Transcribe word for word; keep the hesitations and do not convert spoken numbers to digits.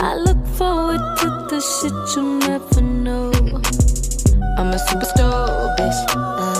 I look forward to the shit you never know. I'm a superstar, bitch. Uh,